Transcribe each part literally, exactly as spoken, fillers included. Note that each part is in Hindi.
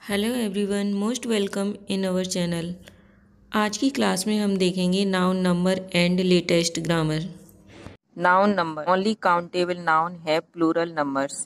Hello everyone, most welcome in our channel. आज की क्लास में हम देखेंगे noun number and latest grammar. Noun number only countable noun है plural numbers.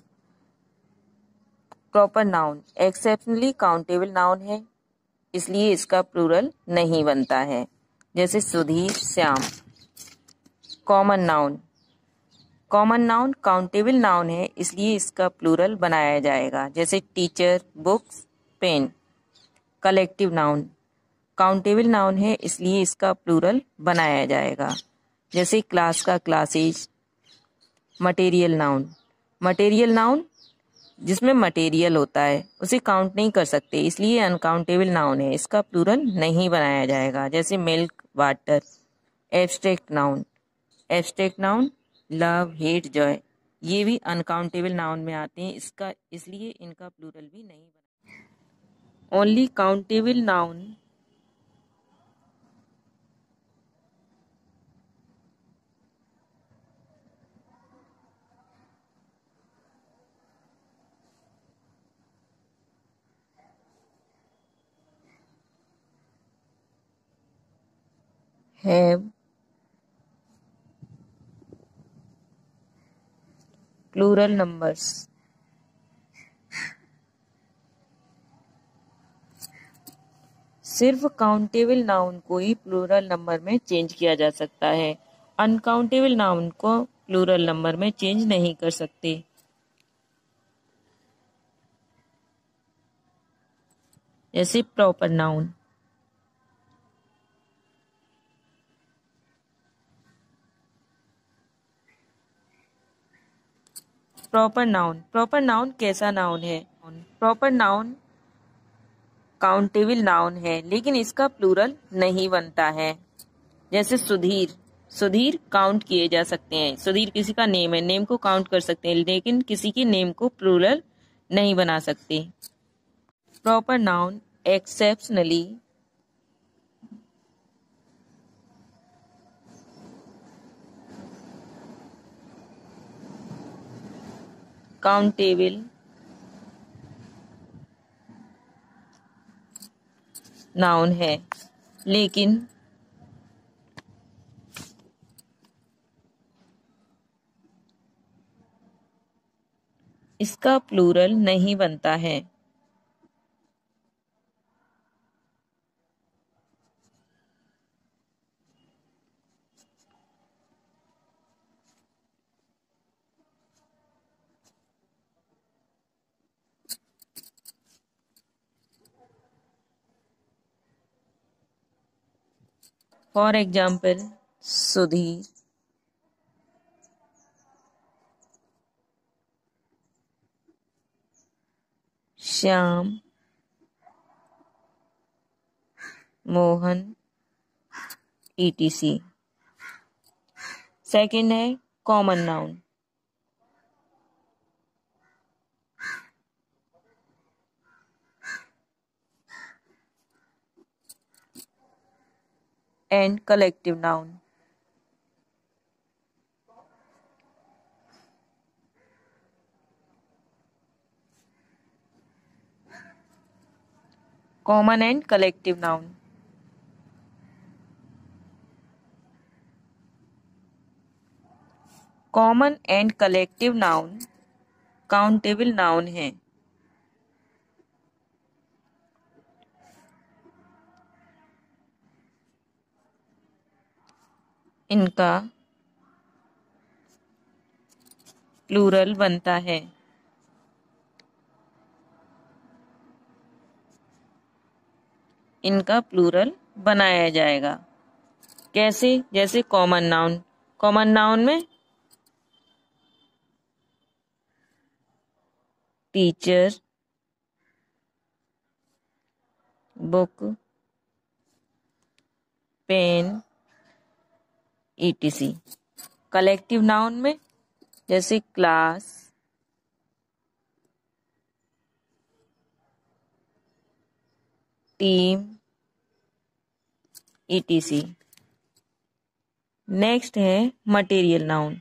Proper noun exceptionally countable noun है, इसलिए इसका प्लूरल नहीं बनता है, जैसे Sudhir, Shyam. Common noun common noun countable noun है, इसलिए इसका प्लूरल बनाया जाएगा, जैसे teacher, books, pen. Collective noun countable noun है, इसलिए इसका प्लूरल बनाया जाएगा, जैसे क्लास का classes. Material noun material noun जिसमें मटेरियल होता है उसे काउंट नहीं कर सकते, इसलिए अनकाउंटेबल नाउन है, इसका प्लूरल नहीं बनाया जाएगा, जैसे milk, water. Abstract noun abstract noun love, hate, joy, ये भी अनकाउंटेबल नाउन में आते हैं, इसका इसलिए इनका प्लूरल भी नहीं बना। Only countable noun have plural numbers। सिर्फ काउंटेबल नाउन को ही प्लूरल नंबर में चेंज किया जा सकता है, अनकाउंटेबल नाउन को प्लूरल नंबर में चेंज नहीं कर सकते। जैसे proper noun proper noun proper noun कैसा नाउन है? प्रॉपर नाउन काउंटेबल नाउन है, लेकिन इसका प्लूरल नहीं बनता है, जैसे सुधीर। सुधीर काउंट किए जा सकते हैं, सुधीर किसी का नेम है, नेम को काउंट कर सकते हैं, लेकिन किसी के नेम को प्लूरल नहीं बना सकते। Proper noun exceptionally countable noun है, लेकिन इसका प्लूरल नहीं बनता है। For example, Sudhir, Shyam, Mohan, ETC. Second है common noun and collective noun common and collective noun common and collective noun countable noun है, इनका प्लूरल बनता है। इनका प्लूरल बनाया जाएगा, कैसे? जैसे कॉमन नाउन कॉमन नाउन में teacher, book, pen, ETC. Collective noun में जैसे क्लास, टीम, ईटीसी। नेक्स्ट है मटेरियल नाउन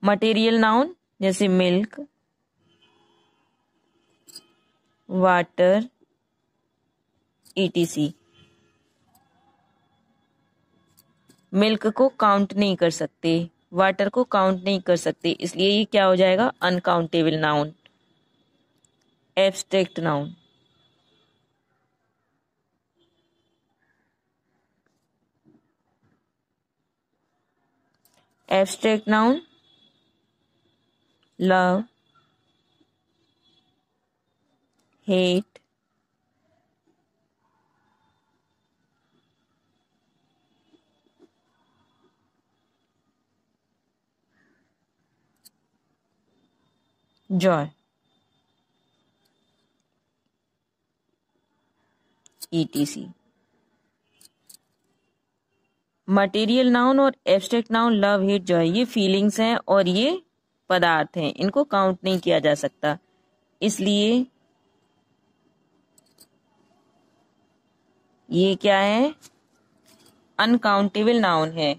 मटेरियल नाउन जैसे मिल्क, वाटर, ईटीसी। मिल्क को काउंट नहीं कर सकते, वाटर को काउंट नहीं कर सकते, इसलिए ये क्या हो जाएगा? Uncountable noun. Abstract noun, abstract noun love, hate, joy, ETC. Material noun और abstract noun love, hate, joy ये फीलिंग्स हैं और ये पदार्थ हैं, इनको काउंट नहीं किया जा सकता, इसलिए ये क्या है? अनकाउंटेबल नाउन है।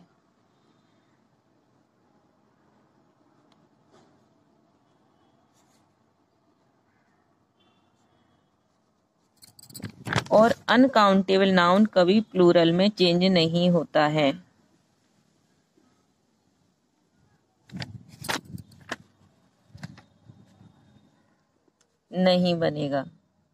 और अनकाउंटेबल नाउन कभी प्लूरल में चेंज नहीं होता है। नहीं बनेगा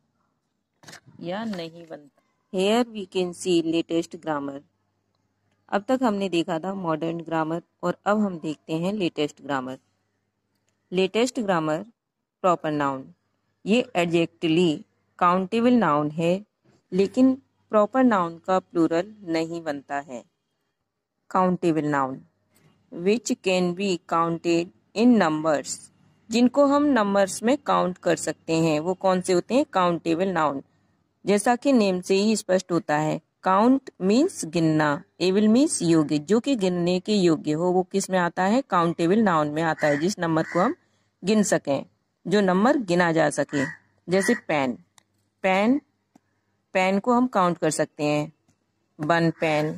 या नहीं बनता। Here we can see latest grammar. अब तक हमने देखा था मॉडर्न ग्रामर और अब हम देखते हैं latest grammar. Latest grammar proper noun, ये एडजेक्टली काउंटेबल नाउन है लेकिन प्रॉपर नाउन का प्लूरल नहीं बनता है। Countable noun which can be counted in numbers, जिनको हम नंबर्स में काउंट कर सकते हैं, वो कौन से होते हैं? Countable noun. जैसा कि नेम से ही स्पष्ट होता है, काउंट मीन्स गिनना, एबल मीन्स योग्य, जो कि गिनने के योग्य हो वो किस में आता है? काउंटेबल नाउन में आता है, जिस नंबर को हम गिन सकें, जो नंबर गिना जा सके। जैसे पेन, पेन पेन को हम काउंट कर सकते हैं, वन पेन,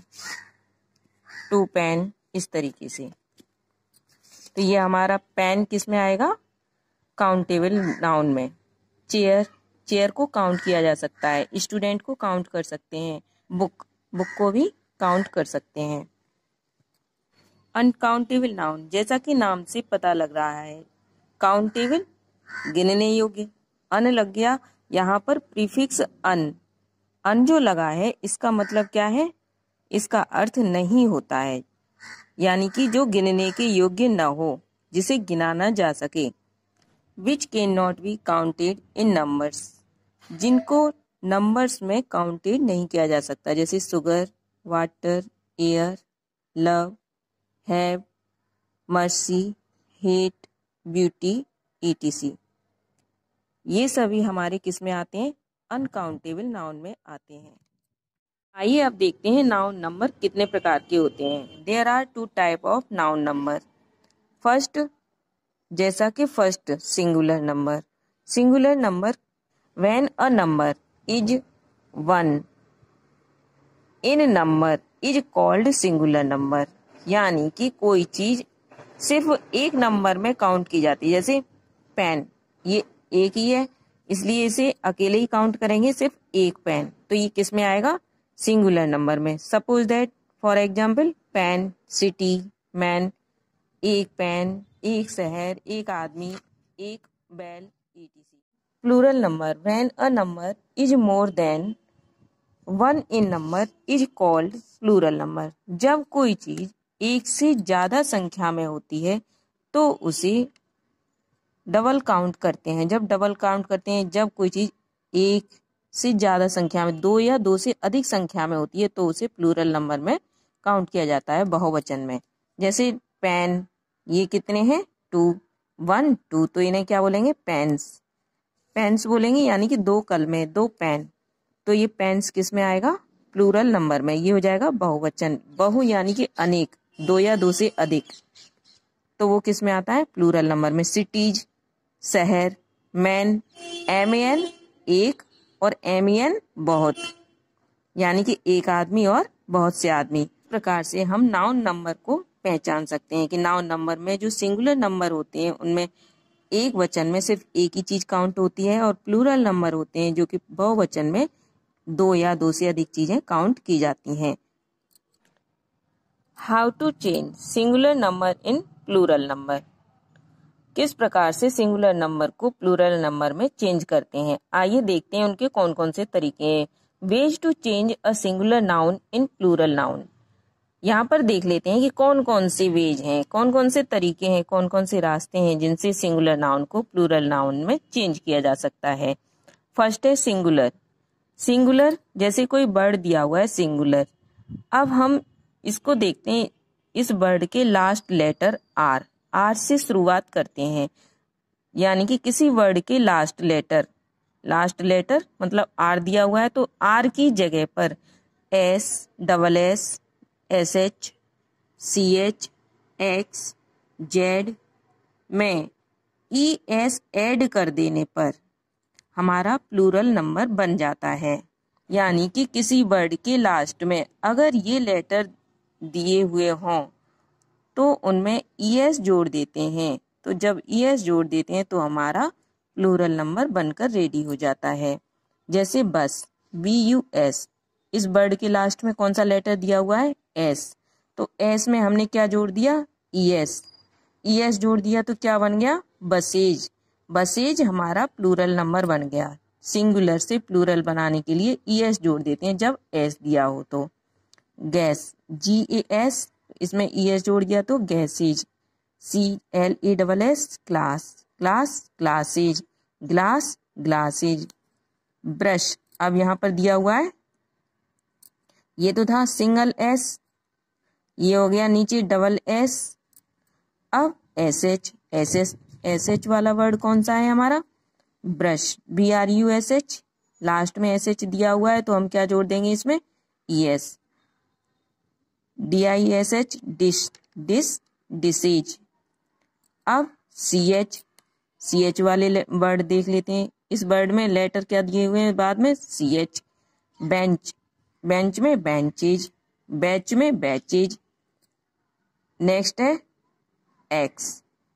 टू पेन, इस तरीके से। तो ये हमारा पेन किस में आएगा? काउंटेबल नाउन में। चेयर, चेयर को काउंट किया जा सकता है, स्टूडेंट को काउंट कर सकते हैं, बुक, बुक को भी काउंट कर सकते हैं। अनकाउंटेबल नाउन, जैसा कि नाम से पता लग रहा है, काउंटेबल गिनने योग्य, अन लग गया यहाँ पर प्रीफिक्स अन, अन जो लगा है इसका मतलब क्या है? इसका अर्थ नहीं होता है, यानी कि जो गिनने के योग्य न हो, जिसे गिना न जा सके। Which can not be counted in numbers, जिनको नंबर्स में काउंटेड नहीं किया जा सकता, जैसे sugar, water, air, love, have, mercy, hate, beauty, ETC. ये सभी हमारे किस में आते हैं? अनकाउंटेबल नाउन में आते हैं। आइए अब देखते हैं नाउन नंबर कितने प्रकार के होते हैं। There are two type of noun number. First, जैसा कि first singular number, singular number when a number is one in number is called singular number, यानी कि कोई चीज सिर्फ एक नंबर में काउंट की जाती है। जैसे पेन, ये एक ही है इसलिए इसे अकेले ही काउंट करेंगे, सिर्फ एक पेन, तो ये किस में आएगा? सिंगुलर नंबर में। Suppose that, for example, pen, city, man, एक पेन, एक शहर, एक आदमी, एक बैल, ईटीसी। Plural number when a number is more than one in number is called plural number. जब कोई चीज एक से ज्यादा संख्या में होती है तो उसे डबल काउंट करते हैं। जब डबल काउंट करते हैं, जब कोई चीज एक से ज्यादा संख्या में, दो या दो से अधिक संख्या में होती है, तो उसे प्लूरल नंबर में काउंट किया जाता है, बहुवचन में। जैसे पेन, ये कितने हैं? टू, वन टू, तो इन्हें क्या बोलेंगे? पेन्स, पेन्स बोलेंगे, यानी कि दो कलमे, दो पेन, तो ये पेन्स किस में आएगा? प्लूरल नंबर में। ये हो जाएगा बहुवचन, बहु यानी कि अनेक, दो या दो से अधिक, तो वो किस में आता है? प्लूरल नंबर में। सिटीज, शहर, मैन, एम एन एक और एम एन बहुत, यानी कि एक आदमी और बहुत से आदमी। इस प्रकार से हम नाउन नंबर को पहचान सकते हैं कि नाउन नंबर में जो सिंगुलर नंबर होते हैं उनमें एक वचन में सिर्फ एक ही चीज काउंट होती है और प्लूरल नंबर होते हैं जो कि बहुवचन में दो या दो से अधिक चीजें काउंट की जाती हैं। How to change singular number in plural number. किस प्रकार से सिंगुलर नंबर को प्लूरल नंबर में चेंज करते हैं, आइए देखते हैं उनके कौन कौन से तरीके हैं। Ways to change a singular noun in plural noun. यहाँ पर देख लेते हैं कि कौन कौन से वेज हैं, कौन कौन से तरीके हैं, कौन कौन से रास्ते हैं जिनसे सिंगुलर नाउन को प्लूरल नाउन में चेंज किया जा सकता है। फर्स्ट है सिंगुलर। सिंगुलर जैसे कोई वर्ड दिया हुआ है सिंगुलर, अब हम इसको देखते हैं, इस वर्ड के लास्ट लेटर आर आर से शुरुआत करते हैं, यानी कि किसी वर्ड के लास्ट लेटर लास्ट लेटर मतलब आर दिया हुआ है तो आर की जगह पर S, double S, S H, C H, X, Z में ई एस ऐड कर देने पर हमारा प्लूरल नंबर बन जाता है। यानी कि किसी वर्ड के लास्ट में अगर ये लेटर दिए हुए हों तो उनमें ई एस जोड़ देते हैं, तो जब ई एस जोड़ देते हैं तो हमारा प्लूरल नंबर बनकर रेडी हो जाता है। जैसे बस, बी यू एस, इस वर्ड के लास्ट में कौन सा लेटर दिया हुआ है, एस, तो एस में हमने क्या जोड़ दिया, ई एस, ई एस जोड़ दिया तो क्या बन गया, बसेज। बसेज हमारा प्लूरल नंबर बन गया। सिंगुलर से प्लूरल बनाने के लिए ई एस जोड़ देते हैं जब एस दिया हो तो। गैस, जी ए एस, इसमें ई एस जोड़ दिया तो gases. C L A double S, class, class classes, glass glasses. Brush, अब यहाँ पर दिया हुआ है, ये तो था सिंगल एस, ये हो गया नीचे डबल एस, अब S H, S S S H वाला वर्ड कौन सा है हमारा, brush, B R U S H, last में एस एच दिया हुआ है तो हम क्या जोड़ देंगे इसमें, E S. D I S H, dish, dish, dishes. अब सी एच, सी एच वाले वर्ड देख लेते हैं, इस वर्ड में लेटर क्या दिए हुए हैं बाद में, सी एच। बेंच, बेंच में बेंचेज, बैच में बैचेज। नेक्स्ट है X,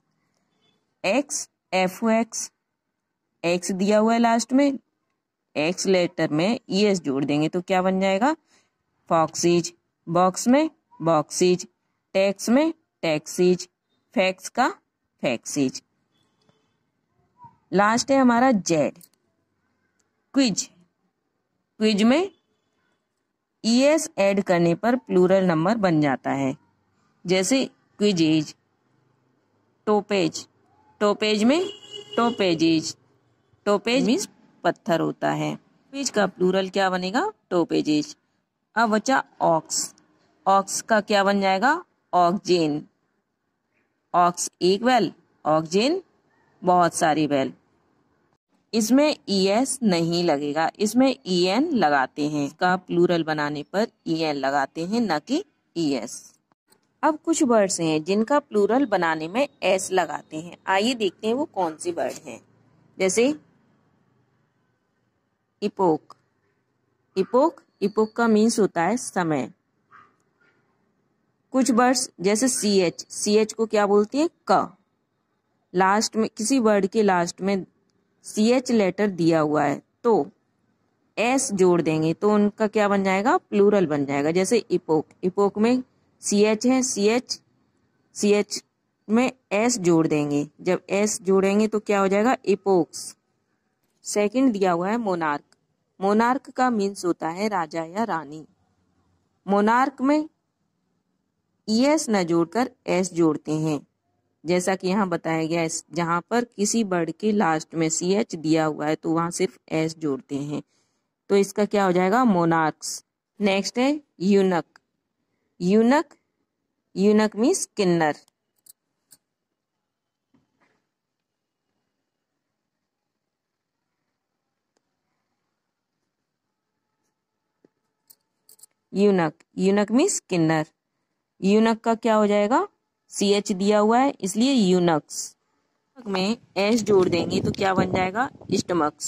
X, F O X, X दिया हुआ है लास्ट में, एक्स लेटर में ई एस जोड़ देंगे तो क्या बन जाएगा, फॉक्सीज। बॉक्स में बॉक्सीज, टैक्स में टैक्सीज, फैक्स का फैक्सीज। लास्ट है हमारा जेड, क्विज, क्विज में ई एस ऐड करने पर प्लूरल नंबर बन जाता है। जैसे क्विजेज। टोपेज, टोपेज में टोपेजेज, टोपेज मीन्स पत्थर होता है। पेज का प्लूरल क्या बनेगा, टोपेजेज। अब बचा ऑक्स, ऑक्स का क्या बन जाएगा, ऑक्जेन। ऑक्स एक बैल, ऑक्जेन बहुत सारी बैल। इसमें ई एस नहीं लगेगा, इसमें ई एन लगाते हैं, इसका प्लूरल बनाने पर ई एन लगाते हैं न कि ई एस। अब कुछ वर्ड्स हैं जिनका प्लूरल बनाने में एस लगाते हैं, आइए देखते हैं वो कौन सी वर्ड हैं। जैसे इपोक, इपोक, इपोक का मीन्स होता है समय। कुछ वर्ड्स जैसे सी एच, सी एच को क्या बोलते हैं, क। लास्ट में किसी वर्ड के लास्ट में सी एच लेटर दिया हुआ है तो एस जोड़ देंगे तो उनका क्या बन जाएगा, प्लूरल बन जाएगा। जैसे इपोक, इपोक में सी एच है, सी एच, सी एच में एस जोड़ देंगे, जब एस जोड़ेंगे तो क्या हो जाएगा, इपोक्स। सेकंड दिया हुआ है मोनार्क, मोनार्क का मीन्स होता है राजा या रानी। मोनार्क में ई एस न जोड़कर एस जोड़ते हैं, जैसा कि यहाँ बताया गया है, जहां पर किसी वर्ड के लास्ट में सी एच दिया हुआ है तो वहां सिर्फ एस जोड़ते हैं, तो इसका क्या हो जाएगा, मोनार्क्स। नेक्स्ट है यूनक, यूनक, यूनक मीन्स किन्नर। यूनक, यूनक मीन्स किन्नर। यूनक का क्या हो जाएगा, सी एच दिया हुआ है इसलिए यूनक्स में एस जोड़ देंगे तो क्या बन जाएगा, स्टमक्स।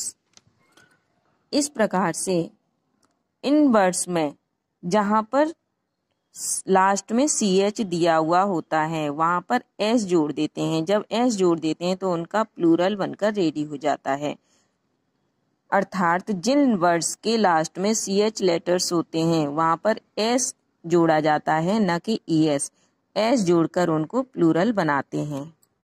इस प्रकार से इन वर्ड्स में जहां पर लास्ट में सी एच दिया हुआ होता है, वहाँ पर एस जोड़ देते हैं। जब एस जोड़ देते हैं तो उनका प्लूरल बनकर रेडी हो जाता है। अर्थात जिन वर्ड्स के लास्ट में सी एच लेटर्स होते हैं वहाँ पर एस जोड़ा जाता है, न कि ई एस। एस जोड़कर उनको प्लूरल बनाते हैं।